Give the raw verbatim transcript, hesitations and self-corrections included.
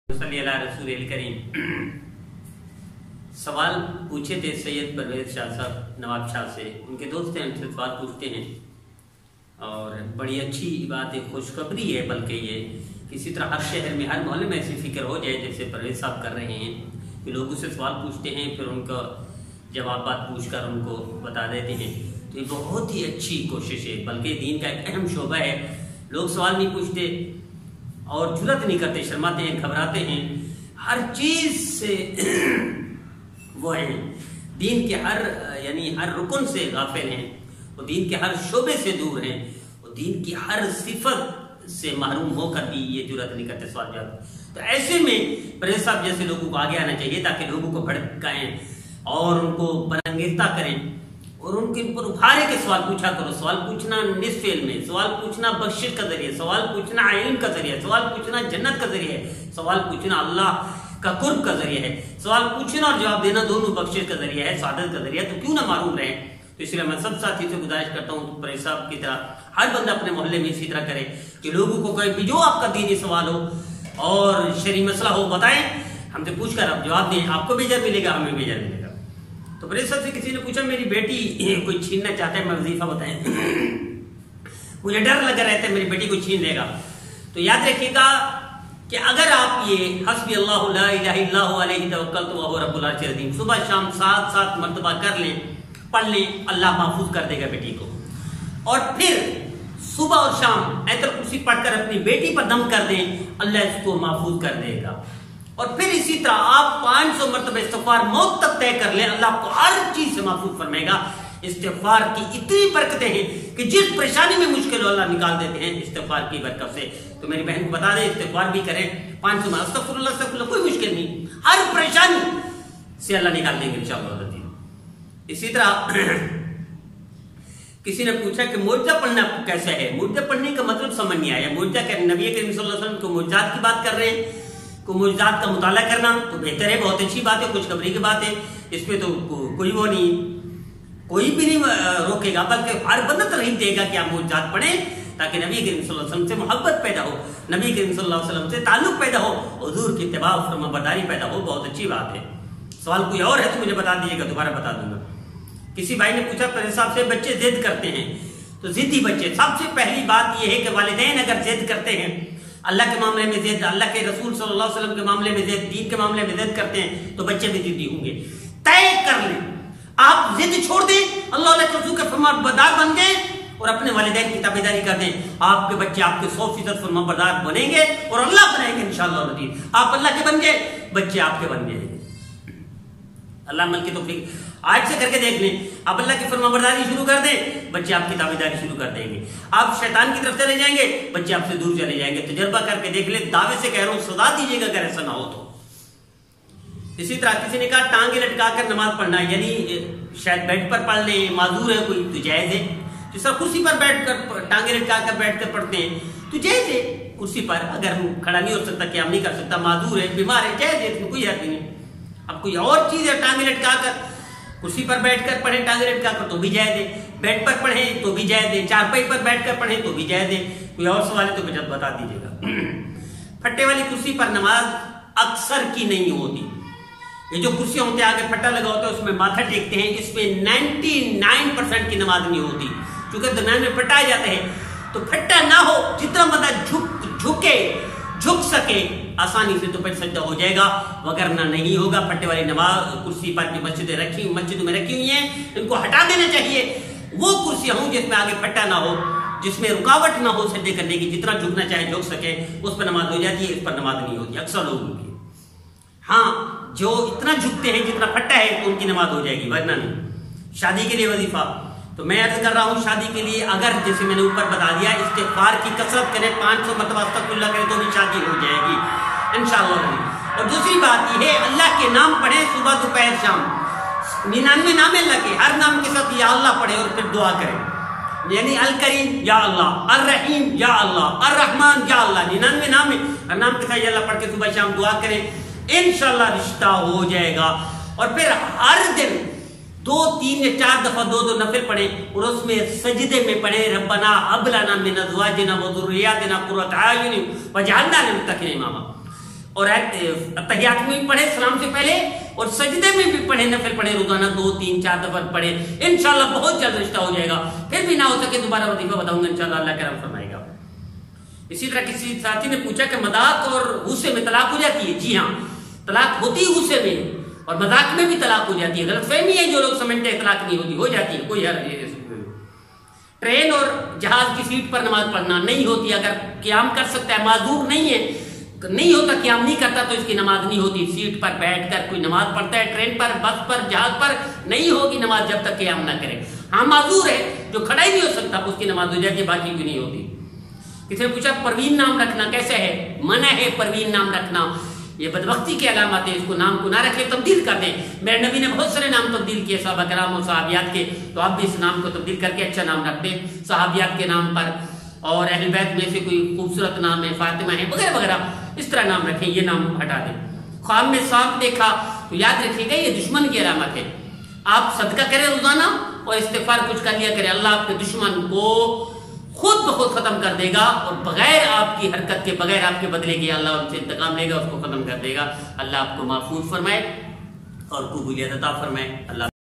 صلی اللہ رسول الکریم۔ سوال پوچھے تھے سید پرویز شاہ صاحب نواب شاہ سے، ان کے دوست ہیں، ان سے سوال پوچھتے ہیں اور بڑی اچھی بات ہے، خوشخبری ہے بلکہ یہ کسی طرح ہر شہر میں ہر محلے میں ایسی فکر ہو جائے جیسے پرویز صاحب کر رہے ہیں کہ لوگ اس سے سوال پوچھتے ہیں پھر ان کا جوابات پوچھ کر ان کو بتا دیتے ہیں، تو یہ بہت ہی اچھی کوشش ہے، بلکہ دین کا ایک اہم شعبہ ہے۔ لوگ سوال نہیں پوچھتے اور جرات نہیں کرتے، شرماتے ہیں، گھبراتے ہیں، ہر چیز سے وہ ہیں، دین کے ہر یعنی ہر رکن سے غافل ہیں، وہ دین کے ہر شعبے سے دور ہیں، وہ دین کی ہر صفت سے محروم ہو کر بھی یہ جرات نہیں کرتے سوال جواب۔ تو ایسے میں پرویز صاحب جیسے لوگوں کو آگے آنا چاہیے تاکہ لوگوں کو بھڑکائیں اور ان کو برانگیختہ کریں اور ان کے اوپر ابھارے کے سوال پوچھا کرو۔ سوال پوچھنا نصف علم ہے، سوال پوچھنا بخشش کا ذریعہ، سوال پوچھنا علم کا ذریعہ، سوال پوچھنا جنت کا ذریعہ ہے، سوال پوچھنا اللہ کا قرب کا ذریعہ ہے، سوال پوچھنا اور جواب دینا دونوں بخشش کا ذریعہ ہے، سعادت کا ذریعہ، تو کیوں نہ معروم رہیں۔ تو اس لیے میں سب ساتھی سے گزارش کرتا ہوں پرویز صاحب کی طرح ہر بندہ اپنے محلے میں اسی طرح کرے کہ لوگوں کو کوئی بھی جو آپ کا دینی سوال ہو اور شرعی مسئلہ ہو بتائیں، ہم سے پوچھ کر آپ جواب دیں، آپ کو بھی اجر ملے گا، ہمیں بھی اجر ملے گا۔ تو پرویز صاحب سے کسی نے پوچھا میری بیٹی کوئی چھیننا چاہتا ہے، میں وظیفہ بتائیں، مجھے ڈر لگا رہتا ہے میری بیٹی کو چھین لے گا۔ تو یاد رکھیے گا کہ اگر آپ یہ حسبی اللہ لا الہ الا هو علیہ توکلت وہو رب العرش العظیم صبح شام سات سات مرتبہ کر لیں، پڑھ لیں، اللہ محفوظ کر دے گا بیٹی کو۔ اور پھر صبح اور شام آیت الکرسی پڑھ کر اپنی بیٹی پر دم کر دیں، اللہ اس کو محفوظ کر دے گا۔ اور پھر اسی طرح آپ پانچ سو مرتبہ استغفار موت تک طے کر لیں، اللہ آپ کو ہر چیز سے محفوظ فرمائے گا۔ استغفار کی اتنی برکتیں ہیں کہ جس پریشانی میں مشکل ہو اللہ نکال دیتے ہیں استغفار کی برکت سے۔ تو میری بہن کو بتا دیں استغفار بھی کریں، پانچ سو میں استغفر اللہ استغفر اللہ، کوئی مشکل نہیں، ہر پریشانی سے اللہ نکال دیں گے انشاءاللہ۔ اسی طرح کسی نے پوچھا کہ معجزہ پڑھنا کیسا ہے، معجزہ پڑھنے کا مطلب سمجھ نہیں آیا، معجزہ کہ نبی کریم صلی اللہ علیہ وسلم کو معجزات کی بات کر رہے ہیں، کو معجزات کا مطالعہ کرنا تو بہتر ہے، بہت اچھی بات ہے، خوشخبری کی بات ہے، اس میں تو کوئی وہ نہیں، کوئی بھی نہیں روکے گا، بلکہ ہر بندہ ترغیب دے گا کہ آپ معجزات پڑھیں تاکہ نبی کریم صلی اللہ علیہ وسلم سے محبت پیدا ہو، نبی کریم صلی اللہ علیہ وسلم سے تعلق پیدا ہو، حضور کی اتباع و فرما برداری پیدا ہو، بہت اچھی بات ہے۔ سوال کوئی اور ہے تو مجھے بتا دیجیے گا، دوبارہ بتا دوں گا۔ کسی بھائی نے پوچھا پرویز صاحب سے بچے ضد کرتے ہیں، تو ضدی بچے، سب سے پہلی بات یہ ہے کہ والدین اگر ضد کرتے ہیں اللہ کے معاملے میں ضد، اللہ کے رسول صلی اللہ علیہ وسلم کے معاملے میں ضد، دین کے معاملے میں ضد کرتے ہیں تو بچے بھی ضدی ہوں گے۔ طے کر لیں، آپ ضد چھوڑ دیں، اللہ کے رسول کے فرما بردار بن گئے اور اپنے والدین کی تابعداری کر دیں، آپ کے بچے آپ کے سو فیصد فرما بردار بنیں گے اور اللہ بنائیں گے انشاءاللہ۔ آپ اللہ کے بن گئے، بچے آپ کے بن گئے، اللہ عمل کی توفیق آج سے کر کے دیکھ لیں۔ آپ اللہ کی فرما برداری شروع کر دیں، بچے آپ کی تابعداری شروع کر دیں گے، آپ شیطان کی طرف چلے جائیں گے، بچے آپ سے دور چلے جائیں گے۔ تجربہ کر کے دیکھ لیں، دعوے سے کہہ رہا ہوں، سزا دیجیے گا اگر ایسا نہ ہو تو۔ اسی طرح کسی نے کہا ٹانگیں لٹکا کر نماز پڑھنا، یعنی شاید بیڈ پر پڑھ لیں، معذور ہے کوئی تو جائز ہے، جس طرح کرسی پر بیٹھ کر ٹانگیں لٹکا کر بیٹھ کر پڑھتے ہیں تو جائز ہے، کرسی پر اگر کھڑا نہیں ہو سکتا، قیام نہیں کر سکتا، معذور ہے، بیمار ہے، جائز ہے، اس میں کوئی حرج نہیں۔ اب کوئی اور چیز ہے ٹانگیں لٹکا کر کرسی پر بیٹھ کر پڑھیں، ٹانگیں لٹکا کر تو بھی جائز ہے، بیڈ پر پڑھیں تو بھی جائز ہے، چارپائی پر بیٹھ کر پڑھیں تو بھی جائز ہے۔ کوئی اور سوال ہے تو مجھے بتا دیجیے گا۔ پھٹے والی کرسی پر نماز اکثر کی نہیں ہوتی، یہ جو کرسیاں ہوتے ہیں آگے پھٹا لگا ہوتا ہے اس میں ماتھا ٹیکتے ہیں، اس میں نائنٹی نائن پرسینٹ کی نماز نہیں ہوتی، چونکہ درمیان میں پھٹائے جاتے ہیں، تو پھٹا نہ ہو، جتنا بندہ جھک جھکے جھک سکے آسانی سے تو پھر سجدہ ہو جائے گا، وگرنہ نہیں ہوگا۔ پھٹے والی نماز کرسی پر جو مسجدیں رکھی مسجدوں میں رکھی ہوئی ہیں ان کو ہٹا دینا چاہیے، وہ کرسیاں ہوں جس میں آگے پھٹا نہ ہو، جس میں رکاوٹ نہ ہو سجدے کرنے کی، جتنا جھکنا چاہے جھک سکے، اس پر نماز ہو جاتی ہے، اس پر نماز نہیں ہوتی اکثر لوگوں کی۔ ہاں جو اتنا جھکتے ہیں جتنا پھٹا ہے تو ان کی نماز ہو جائے گی، ورنہ نہیں۔ شادی کے لیے وظیفہ تو میں عرض کر رہا ہوں، شادی کے لیے اگر جیسے میں نے اوپر بتا دیا استغفار کی کثرت کریں، پانچ سو مرتبہ استغفر اللہ کریں تو بھی شادی ہو جائے گی انشاءاللہ۔ اور دوسری بات یہ ہے اللہ کے نام پڑھیں صبح دوپہر شام، ننانوے نام اللہ کے، ہر نام کے ساتھ یا اللہ پڑھیں اور پھر دعا کریں، یعنی الکریم یا اللہ، الرحیم یا اللہ، الرحمن یا اللہ، ننانوے نام ہے، ہر نام کے ساتھ یا اللہ پڑھ کے صبح شام دعا کریں، انشاءاللہ رشتہ ہو جائے گا۔ اور پھر ہر دن دو تین یا چار دفعہ دو دو نفل پڑھیں اور اس میں سجدے میں پڑھیں ربنا هب لنا من ازواجنا وذرياتنا قرة اعين واجعلنا للمتقين اماما، اور تحیات میں بھی پڑھے سلام سے پہلے، اور سجدے میں بھی پڑھے، نفل پڑھے روزانہ دو تین چار دفعہ پڑھے، انشاءاللہ بہت جلد رشتہ ہو جائے گا. پھر بھی نہ ہو سکے دوبارہ وظیفہ بتاؤں گا انشاءاللہ، اللہ کرم فرمائے گا. اسی طرح کسی ساتھی نے پوچھا کہ مذاق اور غصے میں طلاق ہو جاتی ہے. جی ہاں، طلاق ہوتی ہے غصے میں، اور مذاق میں بھی طلاق ہو جاتی ہے. غلط فہمی ہے جو لوگ سمجھتے ہیں طلاق نہیں ہوتی، ہو جاتی ہے، کوئی حرج نہیں. ٹرین اور جہاز کی سیٹ پر نماز پڑھنا نہیں ہوتی. اگر قیام کر سکتا ہے، معذور نہیں ہے، نہیں ہوتا، قیام نہیں کرتا تو اس کی نماز نہیں ہوتی. سیٹ پر بیٹھ کر کوئی نماز پڑھتا ہے، ٹرین پر، بس پر، جہاز پر، نہیں ہوگی نماز جب تک قیام نہ کرے. ہاں معذور ہے جو کھڑا ہی نہیں ہو سکتا، اس کی نماز ہو جاتی ہے، باقی بھی نہیں ہوتی. کسی نے پوچھا پروین نام رکھنا کیسے ہے؟ منع ہے پروین نام رکھنا، یہ بدبختی کی علامت ہے. اس کو نام کو نہ رکھے، تبدیل کر دیں. میرے نبی نے بہت سارے نام تبدیل کیے صحابہ کرام اور صحابیات کے، تو آپ بھی اس نام کو تبدیل کر کے اچھا نام رکھ دیں صحابیات کے نام پر. اور اہل بیت میں سے کوئی خوبصورت نام ہے، فاطمہ ہے وغیرہ وغیرہ، اس طرح نام رکھیں، یہ نام ہٹا دیں. خواب میں سانپ دیکھا تو یاد رکھیے گا یہ دشمن کی علامت ہے. آپ صدقہ کریں روزانہ اور استغفار کچھ کر لیا کریں، اللہ اپنے دشمن کو خود بخود ختم کر دے گا، اور بغیر آپ کی حرکت کے، بغیر آپ کے بدلے کے اللہ ان سے انتقام لے گا، اس کو ختم کر دے گا. اللہ آپ کو محفوظ فرمائے اور قبولیت عطا فرمائے. اللہ